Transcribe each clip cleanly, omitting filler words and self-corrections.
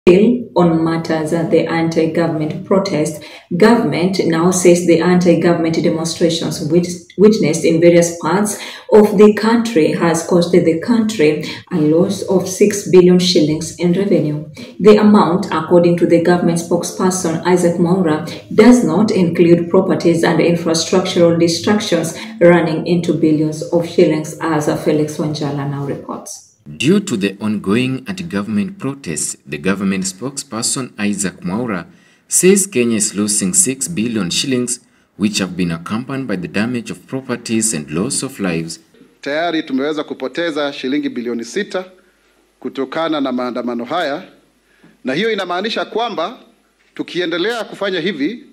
On matters of the anti-government protest, government now says the anti-government demonstrations witnessed in various parts of the country has cost the country a loss of 6 billion shillings in revenue. The amount, according to the government spokesperson Isaac Mwaura, does not include properties and infrastructural distractions running into billions of shillings, as Felix Wanjala now reports. Due to the ongoing anti-government protests, the government spokesperson Isaac Mwaura says Kenya is losing 6 billion shillings, which have been accompanied by the damage of properties and loss of lives. Tayari tumeweza kupoteza shilingi bilioni 6 kutokana na maandamano haya, na hiyo inamaanisha kwamba tukiendelea kufanya hivi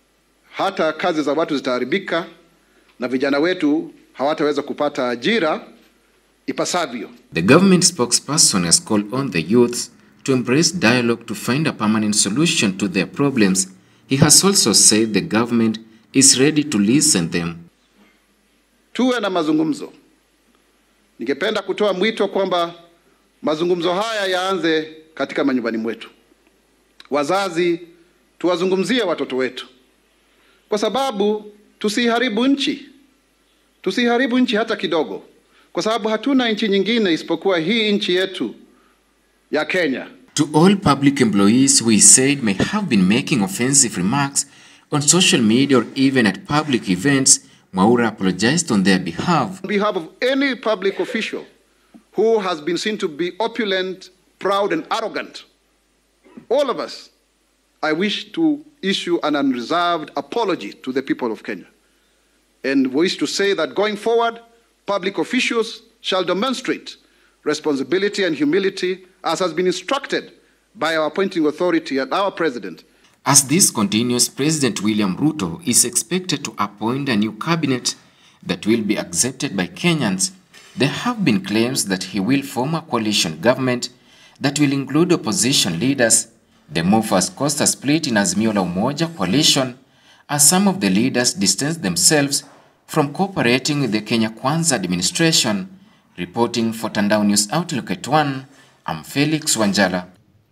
hata kazi za watu zitaharibika na vijana wetu hawataweza kupata ajira ipasavyo. The government spokesperson has called on the youths to embrace dialogue to find a permanent solution to their problems. He has also said the government is ready to listen them. Tuwe na mazungumzo. Ningependa kutoa mwito kwamba mazungumzo haya yaanze katika manyumbani mwetu. Wazazi, tuwazungumzie watoto wetu. Kwa sababu tusiharibu nchi. Tusiharibu nchi hata kidogo. Kwa sababu hatuna nchi nyingine isipokuwa hii nchi yetu ya Kenya. To all public employees who he said may have been making offensive remarks on social media or even at public events, Mwaura apologized on their behalf. On behalf of any public official who has been seen to be opulent, proud and arrogant, all of us, I wish to issue an unreserved apology to the people of Kenya. And wish to say that going forward, public officials shall demonstrate responsibility and humility as has been instructed by our appointing authority and our president. As this continues, President William Ruto is expected to appoint a new cabinet that will be accepted by Kenyans. There have been claims that he will form a coalition government that will include opposition leaders. The move has caused a split in Azimio la Umoja coalition as some of the leaders distance themselves from cooperating with the Kenya Kwanza administration. Reporting for Tandao News Outlook at 1, I'm Felix Wanjala.